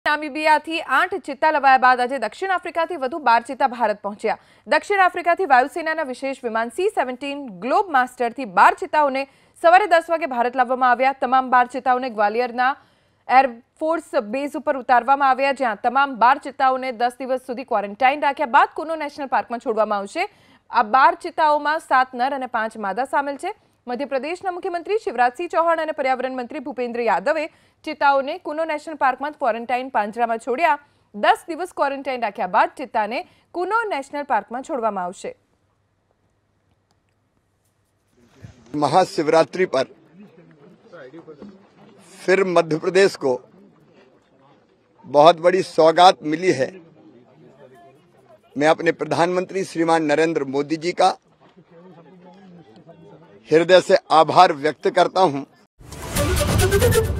નામીબિયાથી 8 ચિત્તા લવાયા બાદ આજે દક્ષિણ આફ્રિકાથી વધુ 12 ચિત્તા ભારત પહોંચ્યા। દક્ષિણ આફ્રિકાથી વાયુસેનાના વિશેષ વિમાન C-17 ગ્લોબ માસ્ટરથી 12 ચિત્તાઓને સવારે 10 વાગે ભારત લાવવામાં આવ્યા। તમામ 12 ચિત્તાઓને ગ્વાલિયરના એરફોર્સ બેઝ ઉપર ઉતારવામાં આવ્યા, જ્યાં તમામ 12 ચિત્તાઓને 10 દિવસ સુધી ક્વોરન્ટાઇન રાખ્યા બાદ કુનો નેશનલ પાર્કમાં છોડવામાં આવશે। આ 12 ચિત્તાઓમાં 7 નર અને 5 માદા સામેલ છે। મધ્યપ્રદેશના મુખ્યમંત્રી शिवराज सिंह चौहान અને पर्यावरण मंत्री भूपेन्द्र यादवे ચિત્તાઓને કુનો નેશનલ પાર્કમાં ક્વોરન્ટાઇન પાંજરામાં છોડ્યા। 10 દિવસ ક્વોરન્ટાઇન રાખ્યા બાદ ચિત્તાને કુનો નેશનલ પાર્કમાં છોડવામાં આવશે। महाशिवरात्रि पर फिर मध्य प्रदेश को बहुत बड़ी सौगात मिली है। मैं अपने प्रधानमंत्री श्रीमान नरेंद्र मोदी जी का हृदय से आभार व्यक्त करता हूं।